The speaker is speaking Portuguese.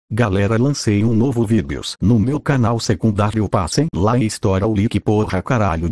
Galera, lancei um novo vídeos no meu canal secundário, passem lá e estoura o like, porra caralho.